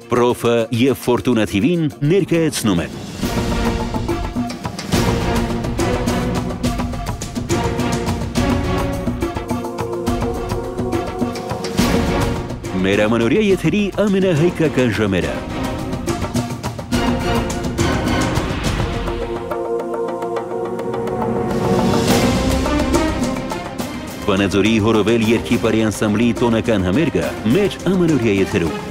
Պրոֆը և Ֆորտունա TV-ն ներկայացնում են։ Մեր ամանորյա եթերի ամենահայկական ժամերը։ Վանաձորի հորովել երգի բարի անսամբլի տոնական համերգը մեր ամանորյա եթերում։